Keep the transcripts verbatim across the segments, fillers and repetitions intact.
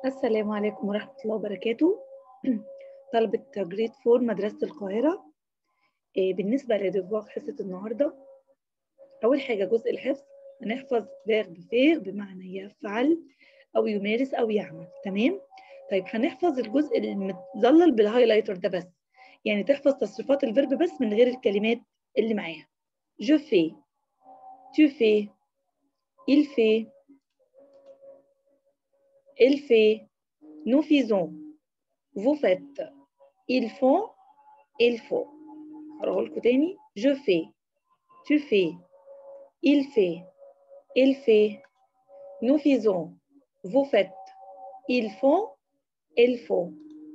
السلام عليكم ورحمة الله وبركاته. طلبة جريد فور مدرسة القاهرة. إيه بالنسبة لديفواغ حصة النهاردة، أول حاجة جزء الحفظ هنحفظ فيرب فير بمعنى يفعل أو يمارس أو يعمل. تمام؟ طيب هنحفظ الجزء المتظلل بالهايلايتر ده بس، يعني تحفظ تصريفات الفيرب بس من غير الكلمات اللي معاها. je fais, tu fais, il fait, elle fait, nous faisons, vous faites, ils font, il faut. هقراه لكم تاني. je fais, tu fais, il fait, elle fait, nous faisons, vous faites, ils font, elle faut.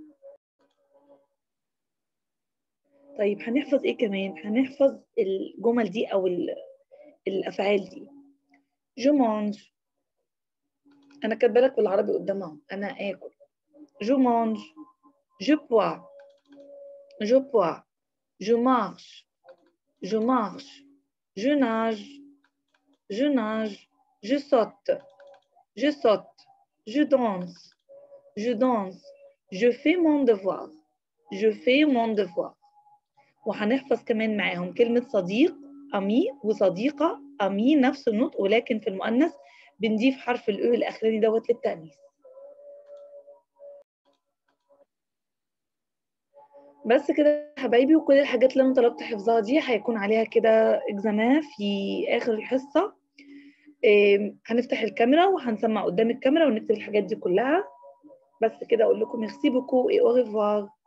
طيب هنحفظ ايه كمان؟ هنحفظ الجمل دي او الافعال دي. je mange، انا كاتبه لك بالعربي قدامها انا اكل. je mange، je bois، je bois، je marche، je marche، je nage، je nage، je saute، je saute، je danse، je danse، je fais mon devoir، je fais mon devoir. وهنحفظ كمان معاهم كلمة صديق أمي وصديقة أمي، نفس النطق ولكن في المؤنث بنضيف حرف الأو الأخراني دوت للتأنيث. بس كده يا حبايبي، وكل الحاجات اللي أنا طلبت حفظها دي هيكون عليها كده إكزامان في آخر الحصة. إيه، هنفتح الكاميرا وهنسمع قدام الكاميرا ونكتب الحاجات دي كلها. بس كده أقول لكم ميرسي بوكو et au revoir.